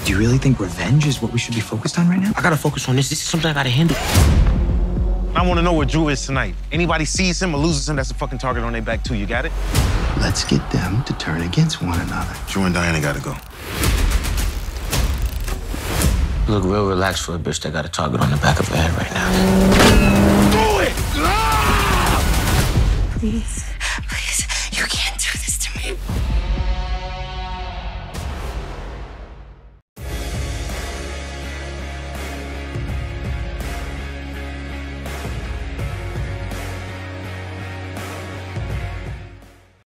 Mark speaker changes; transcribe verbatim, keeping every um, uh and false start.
Speaker 1: Do you really think revenge is what we should be focused on right now?
Speaker 2: I gotta focus on this. This is something I gotta handle.
Speaker 3: I want to know where Drew is tonight. Anybody sees him or loses him, that's a fucking target on their back too. You got it?
Speaker 1: Let's get them to turn against one another.
Speaker 3: Drew and Diana gotta go.
Speaker 2: You look real relaxed for a bitch that got a target on the back of her head right now.